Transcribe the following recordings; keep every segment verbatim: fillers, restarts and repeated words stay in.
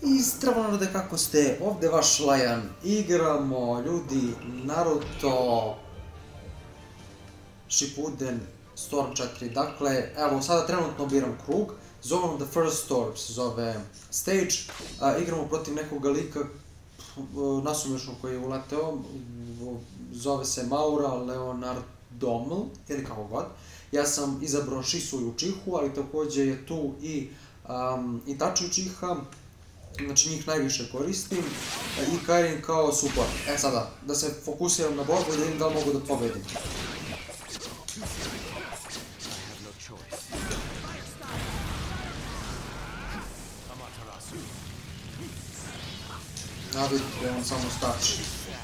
I zdravo narode, kako ste? Ovdje vaš Lajan. Igramo, ljudi, Naruto Shippuden Storm četiri. Dakle, evo, sada trenutno biram krug. Zovem The First Storm, se zove stage. A, igramo protiv nekog lika nasumišnog koji je uleteo. Zove se Maura Leonardoml, ili kako god. Ja sam izabrao Shisui Uchihu, ali također je tu i um, Itachi Uchiha. Znači njih najviše koristim i Karin kao support. E sada, da se fokusiram na borbu i da vidim da li mogu da pobedim. A vidite, on samo skače.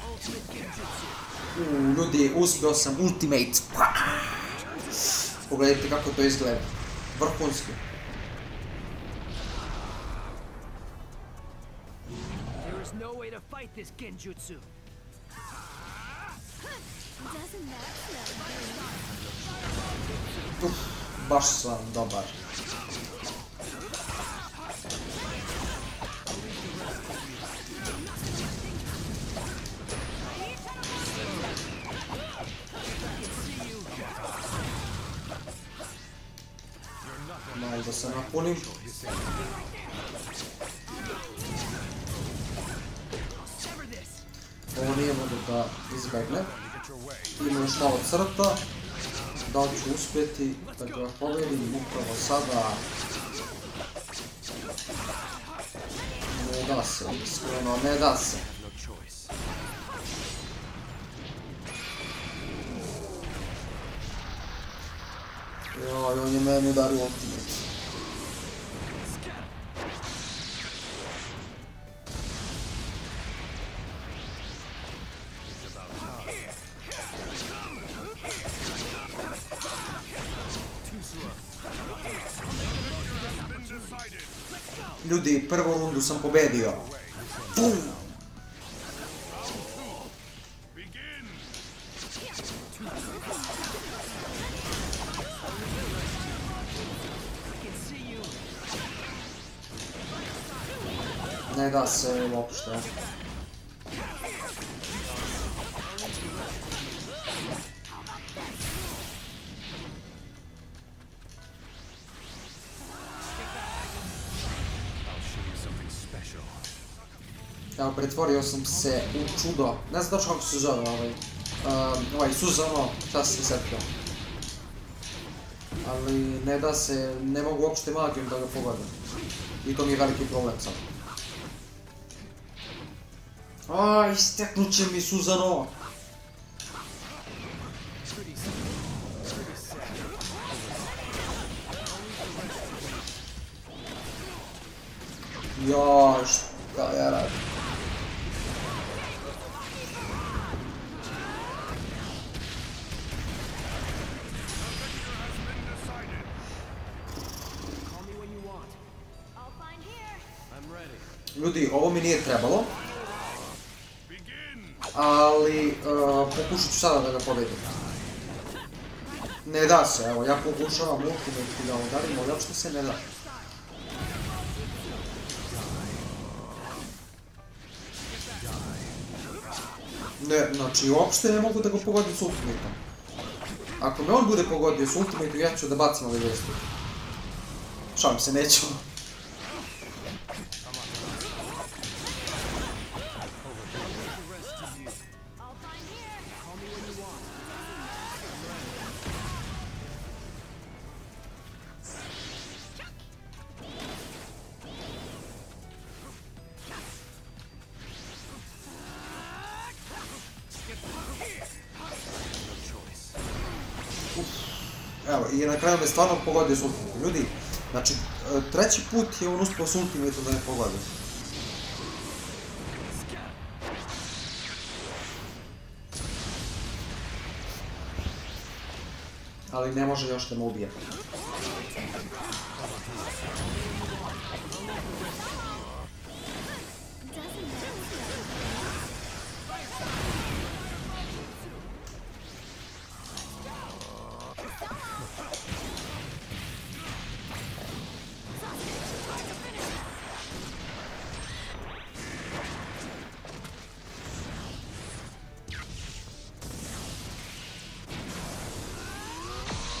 Uuu, ljudi, uspio sam ultimate. Pogledajte kako to izgleda. Vrhunski. No way to fight this genjutsu. Uf, baš sam dobar. Malo da se napunim. Ovo nije mogu da izbegne. Ima još malo crta. Da li ću uspjeti da ga povedim upravo sada? Ne da se, iskreno, ne da se. Joj, on je meni udario ultimate. Ljudi, prvu rundu sam pobedio. Bum! Ne da se uopšte. Evo, pretvorio sam se u čudo. Ne znam točno kako se zove ovaj. Um, ovaj Susanoo, šta se setio. Ali ne da se, ne mogu uopšte magijom da ga pogodim. I to mi je veliki problem sad. Aaaa, isteknut će mi Susanoo. Joj, šta ja radim? Ljudi, ovo mi nije trebalo, ali uh, pokušat ću sada da ga pobedim. Ne da se, evo, ja pokušavam ultimate da udarim, ali uopšte se ne da. Ne, znači, uopšte ne mogu da ga pogodim s ultimateom. Ako me on bude pogodio s ultimateom, ja ću da bacim ovaj vesti. Šalim se, neću. Evo, i na kraju me stvarno pogodio s ultimatom. Ljudi, znači, treći put je on uspio s ultimatom da me pogodi. Ali ne može još da me ubije.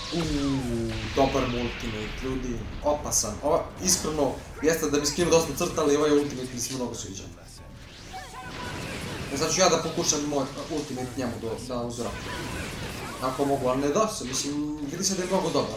Uuuu, dobar mu ultimate, ljudi, opasan. Ovo, iskreno, jeste da mi skinu dosta crta, ali ovaj ultimate mi se mnogo sviđa. E sad ću ja da pokušam moj ultimate njemu da uzoram. Ako mogu, ali ne da se, mislim, vidi se da je mnogo dobar.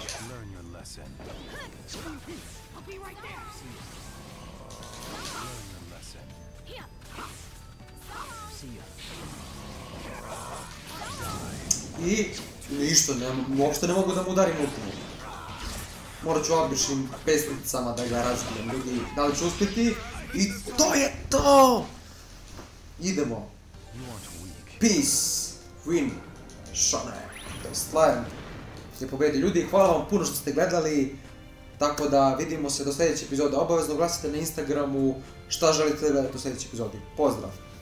I ništa, uopšte ne mogu da mu udarim ultimate. Morat ću običnim pesnicama da ga razbijem, ljudi, da li ću uspjeti? I to je to! Idemo. Peace, win, Shane, to je Slime. Se pobedi ljudi, hvala vam puno što ste gledali. Tako da vidimo se do sljedeće epizode. Obavezno glasite na Instagramu šta želite da gledate u sljedećoj epizodi. Pozdrav!